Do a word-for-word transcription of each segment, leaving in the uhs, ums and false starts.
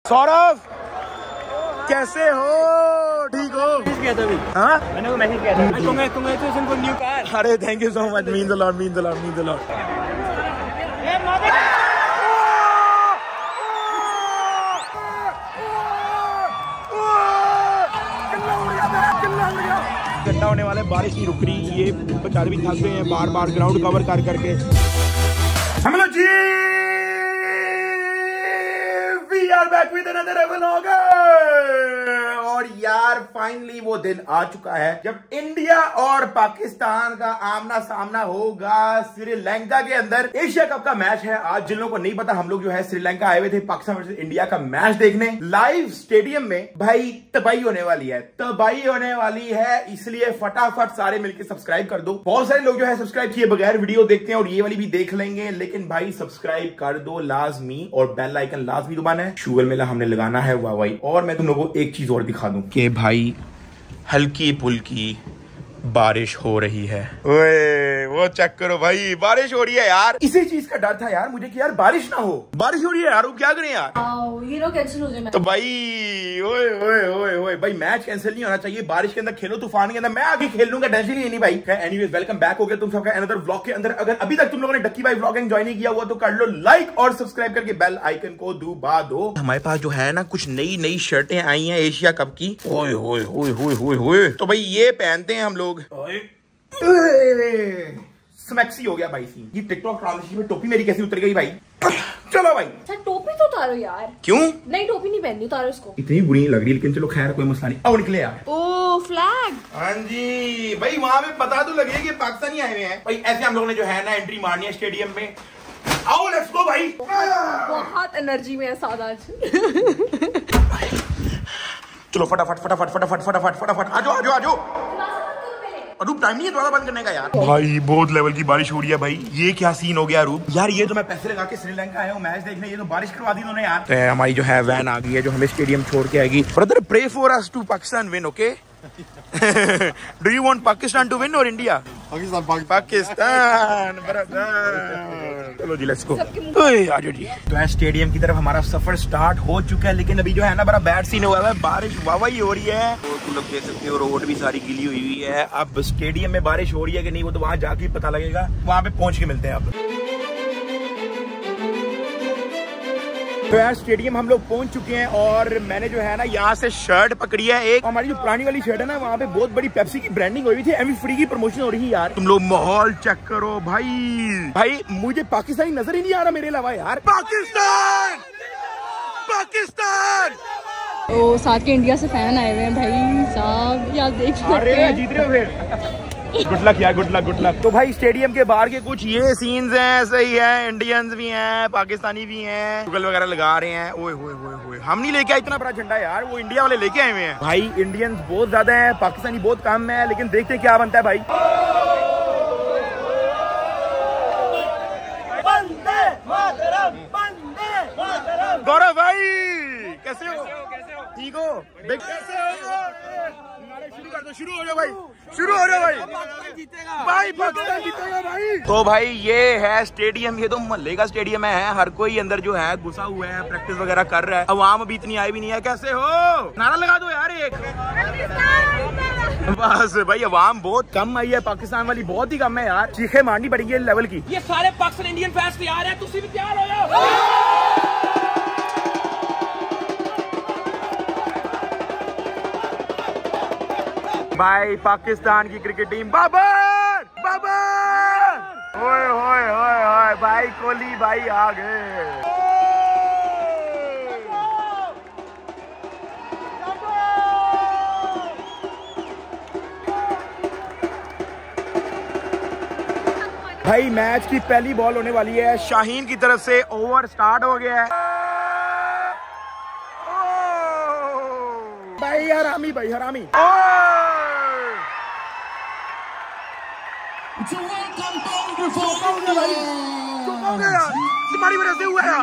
सौरभ कैसे हो? ठीक हो? किया था अभी। हाँ मैंने को मैसेज किया था। Congratulation for new car. अरे thank you so much, mean the lot mean the lot mean the lot. गड्ढा होने वाला है, बारिश नहीं रुक रही, ये बेचारे भी थक गए हैं बार बार ग्राउंड कवर कर करके। हम लोग जी we are back with another vlog. और यार फाइनली वो दिन आ चुका है जब इंडिया और पाकिस्तान का आमना सामना होगा श्रीलंका के अंदर। एशिया कप का मैच है आज। जिन लोगों को नहीं पता, हम लोग जो है श्रीलंका आए हुए थे पाकिस्तान वर्सेस इंडिया का मैच देखने लाइव स्टेडियम में। भाई तबाही होने वाली है, तबाही होने वाली है, इसलिए फटाफट सारे मिलकर सब्सक्राइब कर दो। बहुत सारे लोग जो है सब्सक्राइब किए बगैर वीडियो देखते हैं और ये वाली भी देख लेंगे, लेकिन भाई सब्सक्राइब कर दो लाजमी और बेल आइकन लाजमी दबाना है। शुगर मेला हमने लगाना है वाह भाई। और मैं तुम लोगों को एक चीज और दिखा दूं कि भाई हल्की फुल्की बारिश हो रही है। ओए वो चेक करो भाई, बारिश हो रही है यार। इसी चीज का डर था यार मुझे कि यार बारिश ना हो। बारिश हो रही है यार, वो क्या करें यार। ये नो कैंसिल हो जाए तो भाई ओए ओए ओए ओए भाई मैच कैंसिल नहीं होना चाहिए। बारिश के अंदर खेलो, तूफान के अंदर, मैं आगे खेल लूंगा, टेंशन ही नहीं भाई। एनीवेज वेलकम बैक हो गया तुम सबका अनदर व्लॉग के अंदर। अगर अभी तक तुम लोगों ने डक्की भाई व्लॉगिंग ज्वाइन नहीं किया हुआ तो कर लो लाइक और सब्सक्राइब करके बेल आइकन को दबा दो। हमारे पास जो है ना कुछ नई नई शर्टें आई हैं एशिया कप की। ओए ओए ओए ओए ओए ओए तो भाई ये पहनते हैं हम लोग। स्मैक्सी हो गया भाई सीन। ये टिकटॉक ट्रांजिशन में टोपी मेरी कैसी उतर गई भाई। चलो भाई अच्छा टोपी तो उतारो यार। क्यों? नहीं टोपी नहीं पहननी, उतारो इसको। इतनी बुरी नहीं लग रही, लेकिन चलो खैर कोई मसला नहीं। अब निकले यार। Oh flag. हाँ जी भाई, वहां पे पता तो लगे कि पाकिस्तानी आए हुए हैं भाई। ऐसे हम लोगों ने जो है ना एंट्री मारनी है स्टेडियम में। आओ लेट्स गो भाई। बहुत एनर्जी में है साद आज। चलो फटाफट फटाफट फटाफट फटाफट फटाफट आ जाओ आ जाओ आ जाओ। रूप टाइम नहीं है द्वारा बंद करने का यार। भाई बहुत लेवल की बारिश हो रही है भाई। ये क्या सीन हो गया रूप यार। ये तो मैं पैसे लगा के श्रीलंका आया हूँ मैच देखने, ये तो बारिश करवा दी उन्होंने यार। तो हमारी जो है वैन आ गई है जो हमें स्टेडियम छोड़ के आएगी। Brother pray for us to Pakistan win, okay? Do you want Pakistan to win or India? Pakistan Pakistan brother. चलो जी लेट्स गो। आ जाओ जी। तो स्टेडियम की तरफ हमारा सफर स्टार्ट हो चुका है, लेकिन अभी जो है ना बड़ा बैड सीन हुआ है। बारिश वावा ही हो रही है, तुम लोग देख सकते हो रोड भी सारी गीली हुई हुई है। अब स्टेडियम में बारिश हो रही है कि नहीं वो तो वहां जाके पता लगेगा। वहां पे पहुंच के मिलते हैं अब। तो यार स्टेडियम हम लोग पहुंच चुके हैं और मैंने जो है ना यहाँ से शर्ट पकड़ी है एक। हमारी जो पुरानी वाली शर्ट है ना वहाँ पे बहुत बड़ी पेप्सी की ब्रांडिंग हुई थी, एमी फ्री की प्रमोशन हो रही है यार। तुम लोग माहौल चेक करो भाई। भाई मुझे पाकिस्तानी नजर ही नहीं आ रहा मेरे अलावा यार। पाकिस्तान पाकिस्तान। ओ साथ के इंडिया से फैन आए हुए हैं भाई साहब, यार देख सकते हैं। जीत रहे हो फिर। गुड लक यार, गुड लक गुड लक। तो भाई स्टेडियम के बाहर के कुछ ये सीन्स हैं, सही है। इंडियंस भी हैं, पाकिस्तानी भी हैं, गूगल वगैरह लगा रहे हैं। ओए होए होए होए, हम नहीं लेके आए इतना बड़ा झंडा यार, वो इंडिया वाले लेके आए हुए हैं। भाई इंडियंस बहुत ज्यादा हैं, पाकिस्तानी बहुत कम है, लेकिन देखते हैं क्या बनता है भाई। गौरव भाई कैसे हो? ठीक हो? कैसे हो? शुरू कर दो, शुरू हो जाओ भाई, शुरू हो जाओ भाई। भाई पाकिस्तान जीतेगा भाई। तो भाई ये है स्टेडियम, ये तो मोहल्ले का स्टेडियम है। हर कोई अंदर जो है घुसा हुआ है, प्रैक्टिस वगैरह कर रहा है। अवाम अभी इतनी आई भी नहीं है। कैसे हो? नारा लगा दो यार एक। बस भाई अवाम बहुत कम आई है, पाकिस्तान वाली बहुत ही कम है यार। चीखे मारनी पड़ेगी इस लेवल की। ये सारे पाकिस्तान इंडियन फैंस तैयार है, तुम भी तैयार हो जाओ। भाई पाकिस्तान की क्रिकेट टीम बाबर बाबर। ओए होए होए होए भाई कोहली भाई आ गए। भाई मैच की पहली बॉल होने वाली है शाहीन की तरफ से। ओवर स्टार्ट हो गया है। भाई हरामी भाई हरामी। तुम्हारी वजह से हुआ यार।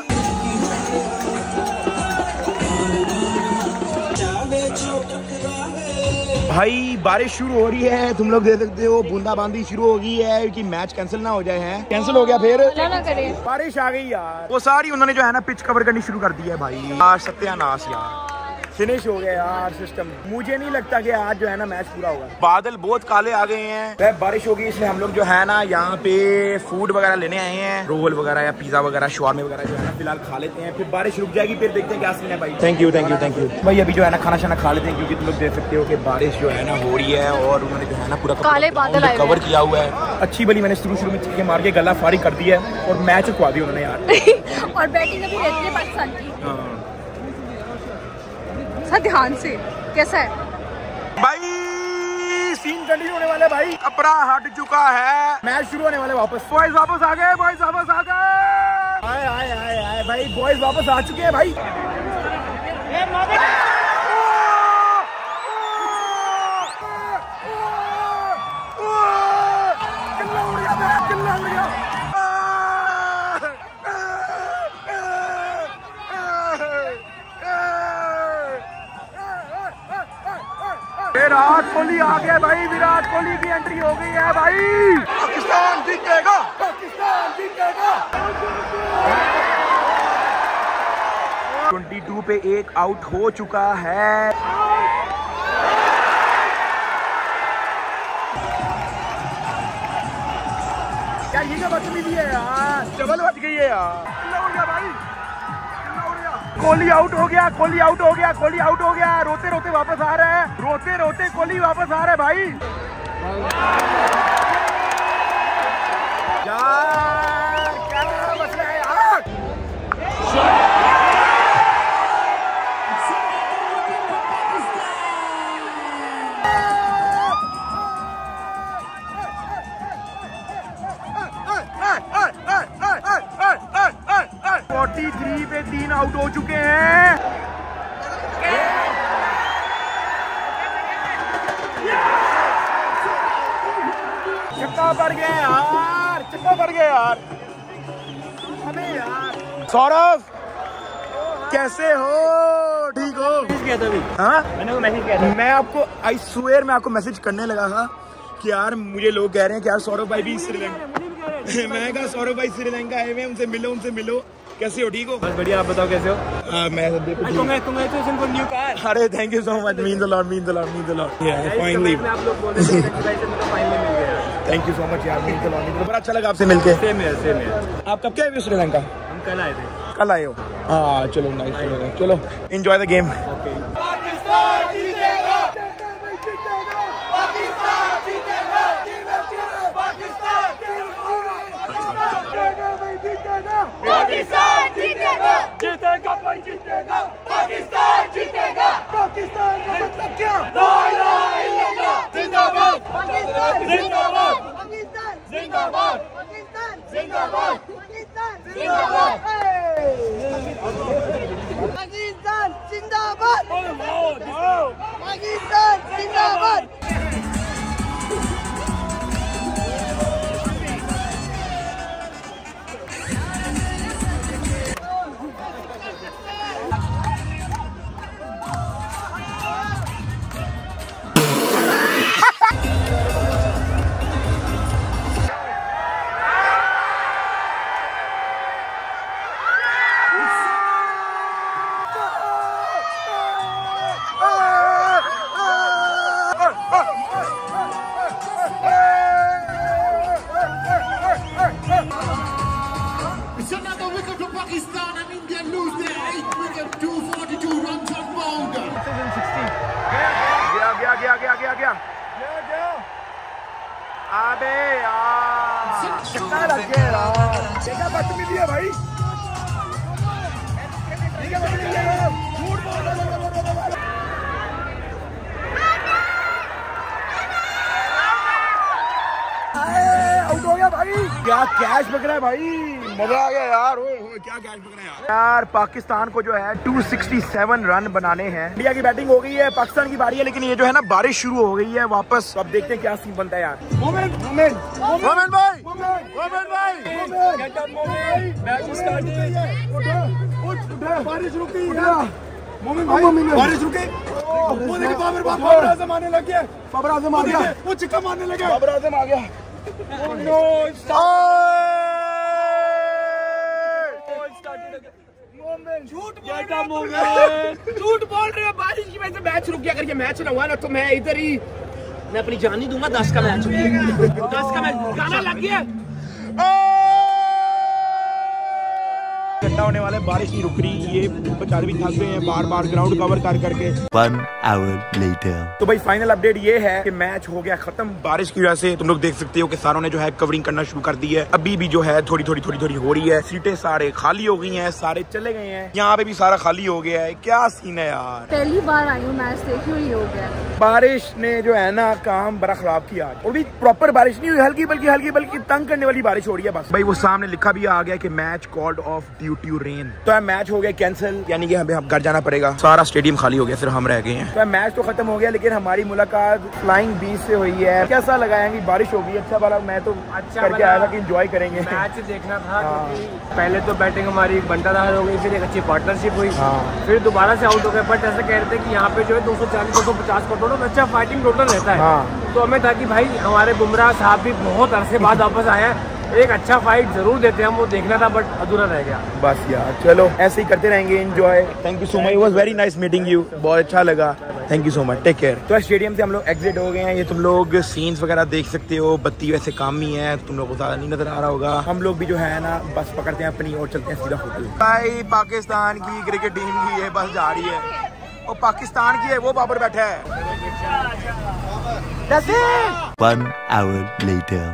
भाई बारिश शुरू हो रही है, तुम लोग देख सकते हो बूंदाबांदी शुरू हो गई है कि मैच कैंसिल ना हो जाए। है कैंसिल हो गया फिर ना करे। बारिश आ गई यार। वो सारी उन्होंने जो है ना पिच कवर करनी शुरू कर दी है भाई। यार सत्यानाश यार, फिनिश हो गया यार सिस्टम। मुझे नहीं लगता कि आज जो है ना मैच पूरा होगा। बादल बहुत काले आ गए हैं, बारिश होगी इसलिए हम लोग जो है ना यहाँ पे फूड वगैरह लेने आए हैं, रोल वगैरह या पिज्जा वगैरह शवारमे वगैरह जो है ना फिलहाल खा लेते हैं, फिर बारिश रुक जाएगी फिर देखते हैं क्या सीन है भाई। Thank you thank you thank you भाई। अभी जो है ना खाना शाना खा लेते हैं क्योंकि तुम लोग देख सकते हो कि बारिश जो है ना हो रही है और उन्होंने जो है ना पूरा काले बादल कवर किया हुआ है। अच्छी भली मैंने शुरू शुरू में चीखें मार के गला फाड़ी कर दिया है और मैच रुकवा दिया उन्होंने यार। और बैटिंग अभी रहती है पाकिस्तान की। ध्यान से कैसा है भाई, सीन कंटिन्यू होने वाला है भाई। अपरा हट चुका है, मैच शुरू होने वाले वापस। बॉयज वापस आ गए, बॉयज वापस आ गए। आए आए आए आए भाई, बॉयज वापस आ चुके हैं भाई। विराट कोहली आ गया भाई, विराट कोहली की एंट्री हो गई है भाई। पाकिस्तान जीतेगा, पाकिस्तान जीतेगा। बाईस पे एक आउट हो चुका है। यार ये क्या बदतमीजी है यार, डबल बच गई है यार। भाई कोहली आउट हो गया, कोहली आउट हो गया, कोहली आउट हो गया। रोते रोते वापस आ रहे हैं, रोते रोते कोहली वापस आ रहे हैं भाई। यार क्या मसला है यार। तैंतालीस पे तीन आउट हो चुके हैं। छक्का पड़ गया यार, छक्का पड़ गया यार। अबे यार सौरभ कैसे हो, ठीक हो? किया था अभी। हाँ मैंने मैसेज किया था। मैं आपको आई स्वेयर मैं आपको मैसेज करने लगा था कि यार मुझे लोग कह रहे हैं कि यार सौरभ भाई भी श्रीलंका मैं कहा सौरभ भाई श्रीलंका आए हुए, उनसे मिलो उनसे मिलो। कैसे हो, ठीक हो? बस बढ़िया, आप बताओ कैसे हो? आ, मैं कांग्रेचुलेशन फॉर न्यू कार। अरे thank you so much, means a lot, means a lot, means a lot. Finally आप लोग बोल रहे थे कांग्रेचुलेशन तो फाइनली मिल गया। थैंक यू सो मच यार, मीन्स अ लॉट। बड़ा अच्छा लगा आपसे मिलके। सेम है, सेम है। आप कब क्या आए हुए श्रीलंका? हम कल आए थे। कल आए हो? हाँ चलो नाइस, चलो चलो एंजॉय द गेम। पाकिस्तान जीतेगा, जीतेगा भाई जीतेगा, पाकिस्तान जीतेगा। पाकिस्तान का मतलब क्या? ला इलाहा इल्लल्लाह। जिंदाबाद पाकिस्तान जिंदाबाद पाकिस्तान जिंदाबाद पाकिस्तान जिंदाबाद पाकिस्तान जिंदाबाद पाकिस्तान जिंदाबाद पाकिस्तान जिंदाबाद। गया गया गया गया गया। अबे यार कितना लग गया यार, क्या बदतमीजी है भाई। आउट हो गया भाई। क्या कैच पकड़ा है भाई, मजा आ गया यार। ओ, ओ, क्या कैच पकड़ा है यार। यार पाकिस्तान को जो है दो सौ सरसठ रन बनाने हैं। इंडिया की बैटिंग हो गई है, पाकिस्तान की बारी है, लेकिन ये जो है ना बारिश शुरू हो गई है वापस। तो अब देखते हैं क्या सीन बनता है यार। मोमेंट मोमेंट मोमेंट भाई, मोमेंट भाई, get up moment, match start. उठ उठ, बारिश रुक गई है, मोमिन भाई बारिश रुके, वो देखिए बाबर बाबर आजम आने लग गया, बाबर आजम आ गया, वो चिक्का मारने लगे, बाबर आजम आ गया। झूठ बोल रहे झूठ बोल रहे हो, बारिश की वजह से मैच रुक गया। अगर ये मैच ना हुआ ना तो मैं इधर ही मैं अपनी जान ही दूंगा। दस का मैच दस का मैच गाना लग गया। ठंडा होने वाले, बारिश नहीं रुक रही, ये बेचारे भी थक गए हैं बार बार ग्राउंड कवर कर करके। One hour later. तो भाई फाइनल अपडेट ये है कि मैच हो गया खत्म बारिश की वजह से। तुम लोग देख सकते हो कि सारों ने जो है कवरिंग करना शुरू कर दी है। अभी भी जो है थोड़ी थोड़ी थोड़ी थोड़ी हो रही है, सीटें सारे खाली हो गई हैं, सारे चले गए हैं, यहाँ पे भी सारा खाली हो गया है। क्या सीन है यार, पहली बार आई हूँ मैच देखी हुई हो गया। बारिश ने जो है ना काम बड़ा खराब किया आज, और भी प्रॉपर बारिश नहीं हुई, हल्की बल्कि हल्की बल्कि तंग करने वाली बारिश हो रही है बस। भाई वो सामने लिखा भी आ गया कि match called off due to rain. तो मैच हो गया कैंसिल, यानी कि हमें घर जाना पड़ेगा। सारा स्टेडियम खाली हो गया, सिर्फ हम रह गए हैं। तो मैच तो खत्म हो गया, लेकिन हमारी मुलाकात फ्लाइंग बीच से हुई है। कैसा लगा है कि बारिश होगी? अच्छा वाला, मैं तो अच्छा करके आया था कि एंजॉय करेंगे। मैच देखना था क्योंकि पहले तो बैटिंग हमारी बंटाधार हो गई, फिर एक अच्छी पार्टनरशिप हुई, फिर दोबारा से आउट हो गए। बट ऐसा कह रहे थे कि यहाँ पे जो है दो सौ चालीस दो सौ पचास का टोटल अच्छा फाइटिंग टोटल रहता है। तो हमें था कि भाई हमारे बुमराह साहब भी बहुत अरसे बाद वापस आए हैं, एक अच्छा फाइट जरूर देते हैं, हम वो देखना था बट अधूरा रह गया। बस यार चलो ऐसे ही करते रहेंगे enjoy. Thank you so much, it was very nice meeting you, बहुत अच्छा लगा। Thank you so much, take care. तो स्टेडियम से हम लोग एग्जिट हो गए हैं। ये तुम लोग सीन्स वगैरह देख सकते हो, बत्ती वैसे काम ही है, तुम लोग को ज्यादा नहीं नजर आ रहा होगा। हम लोग भी जो है ना बस पकड़ते हैं अपनी और चलते हैं सीधा होटल। भाई पाकिस्तान की क्रिकेट टीम की ये बस जा रही है, वो पाकिस्तान की है, वो बाबर बैठा है। One hour later.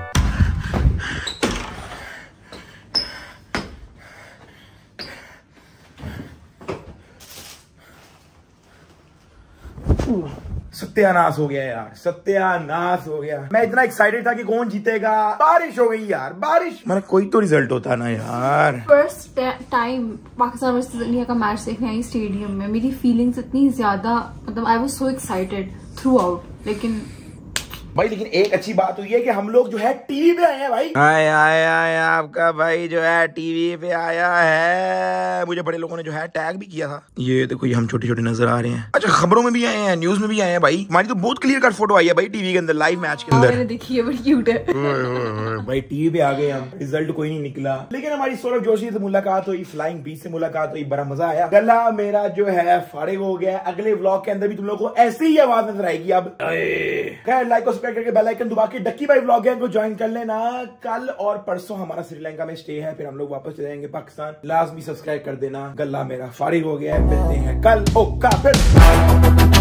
सत्यानाश हो गया यार, सत्यानाश हो गया। मैं इतना एक्साइटेड था कि कौन जीतेगा, बारिश हो गई यार, बारिश मतलब कोई तो रिजल्ट होता ना यार। First time Pakistan versus India का मैच देखने आई स्टेडियम में, मेरी फीलिंग्स इतनी ज्यादा, मतलब I was so excited throughout. लेकिन भाई लेकिन एक अच्छी बात हुई है कि हम लोग जो है टीवी पे आए हैं भाई। आए आए आए आपका भाई जो है टीवी पे आया है। मुझे बड़े लोगों ने जो है टैग भी किया था। ये देखो ये हम छोटे छोटे नजर आ रहे हैं। अच्छा खबरों में भी आए हैं, न्यूज में भी आए हैं भाई। हमारी तो बहुत क्लियर कट फोटो आई है भाई टीवी के अंदर, लाइव मैच के अंदर। मैंने देखी है, बड़ी क्यूट है। भाई टीवी पे आ गए हम, रिजल्ट कोई नहीं निकला, लेकिन हमारी सौरभ जोशी से मुलाकात हुई, फ्लाइंग बीच से मुलाकात हुई, बड़ा मजा आया। गला मेरा जो है फारिग हो गया। अगले व्लॉग के अंदर भी तुम लोग को ऐसी ही आवाज नजर आएगी। अब खैर लाइक और सब्सक्राइब करके बेल आइकन दबा के डक्की भाई व्लॉग को ज्वाइन कर लेना। कल और परसों हमारा श्रीलंका में स्टे है, फिर हम लोग वापस चले जाएंगे पाकिस्तान। लाजमी सब्सक्राइब कर देना। गला मेरा फारिग हो गया है, मिलते हैं कल। ओका फिर।